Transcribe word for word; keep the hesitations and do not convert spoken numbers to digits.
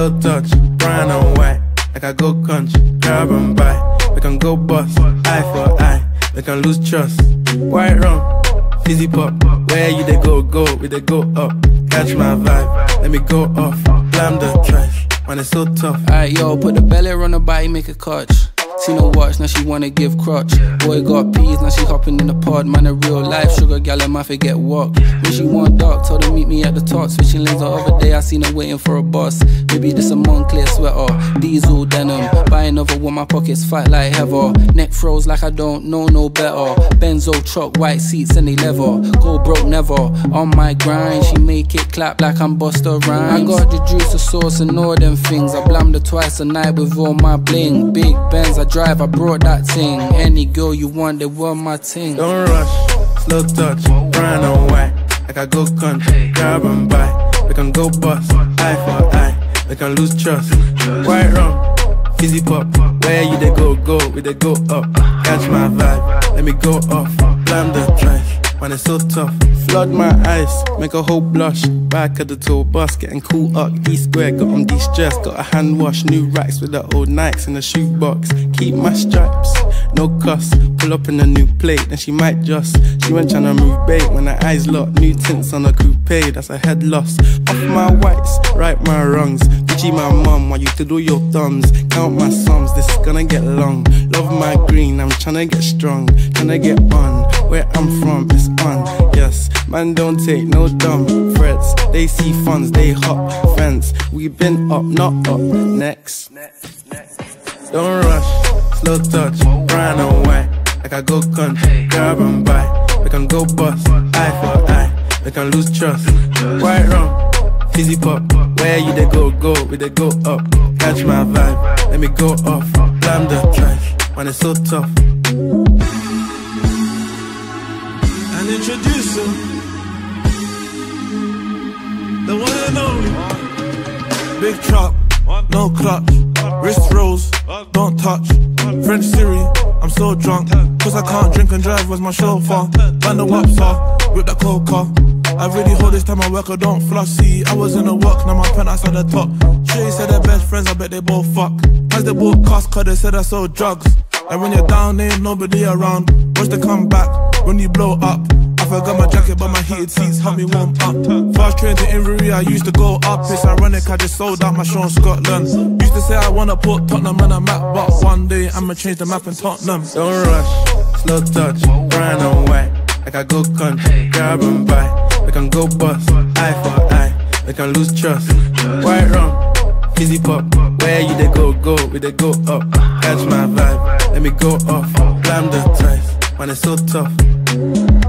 slow touch, brown and white. Like I go country, grab and buy. We can go bust, eye for eye. We can lose trust. White rum, fizzy pop. Where you they go, go, we they go up. Catch my vibe, let me go off. Blam the trash, man it's so tough. Alright yo, put the belly on the body, make a catch. See no watch, now she wanna give crotch. Boy got peas, now she hopping in the pod. Man a real life sugar gal, I might forget walk. When she want dark, told her meet me at the top. Switching lanes the other day, I seen her waiting for a bus. Maybe this a Moncler sweater, diesel denim. Buy another one, my pockets fight like heather. Neck froze like I don't know no better. Benzo truck, white seats and they leather. Go broke never, on my grind. She make it clap like I'm Busta Rhymes. I got the juice, the sauce and all them things. I blammed her twice a night with all my bling. Big Benz, I drive, I brought that thing. Any girl you want, they want my thing. Don't rush, slow touch, brown and white. Like I go country, grab and buy. We can go bust, eye for eye. We can lose trust. White rum, fizzy pop. Where you they go, go, we they go up. Catch my vibe, let me go off. Blam the trash, man it's so tough. Flood my eyes, make a whole blush. Back at the tour bus, getting cool up. E-square, got on de-stress. Got a hand wash, new racks with the old Nikes in the shoebox. Keep my stripes, no cuss. Pull up in a new plate, then she might just. She went tryna move bait when her eyes locked. New tints on a coupe, that's a head loss. Off my whites, right my wrongs. Gucci my mum, while you do your thumbs. Count my sums, this is gonna get long. Love my green, I'm tryna get strong. Tryna get on, where I'm from, it's on. Yes, man don't take no dumb threats. They see funds, they hop fence. We been up, not up, next. Don't rush, slow touch, brown and white. Like I go country, grab and buy. We can go bust, eye for eye. We can lose trust. White rum, fizzy pop. Where you they go, go, we they go up. Catch my vibe, let me go off. Blam the trash, man it's so tough. And introducing the one and only big truck, no clutch, wrist rolls, don't touch. French Siri, I'm so drunk, cause I can't drink and drive, where's my chauffeur? Band the waps off, whip that coca. I really hold this time I work, I don't floss. See, I was in the work, now my penthouse at the top. Shay said they're best friends, I bet they both fuck. As they both cost, cause they said I sold drugs. And when you're down, there ain't nobody around. Watch they come back, when you blow up. I forgot my jacket, but my heated seats help me warm up. Fast train to Inverie, I used to go up. It's ironic, I just sold out my show in Scotland. Used to say I wanna put Tottenham on a map, but one day I'ma change the map in Tottenham. Don't rush, slow touch, brown and white. Like I go country, grab and buy. We can go bust, eye for eye. We can lose trust. White rum, fizzy pop. Where you they go, go, we they go up. Catch my vibe, let me go off. Blam the trash, man it's so tough.